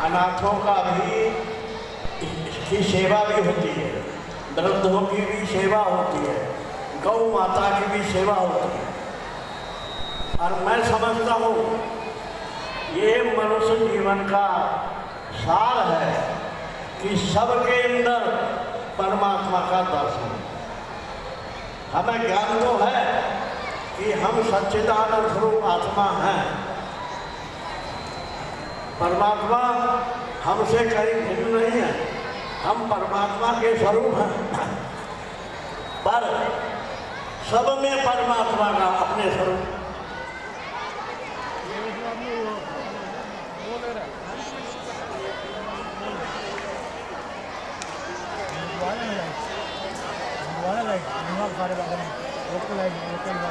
अनाथों का भी की सेवा भी होती है, वृद्धों की भी सेवा होती है, गौ माता की भी सेवा होती है। और मैं समझता हूँ ये मनुष्य जीवन का सार है कि सबके अंदर परमात्मा का दर्शन। हमें ज्ञान तो है कि हम सच्चिदानंद स्वरूप आत्मा हैं, परमात्मा हमसे कहीं भिन्न नहीं है, हम परमात्मा के स्वरूप हैं। पर सब में परमात्मा का अपने स्वरूप। सारे